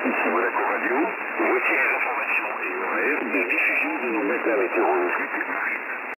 Ici Monaco Radio, voici les informations et horaires de diffusion de nos matins météorologiques.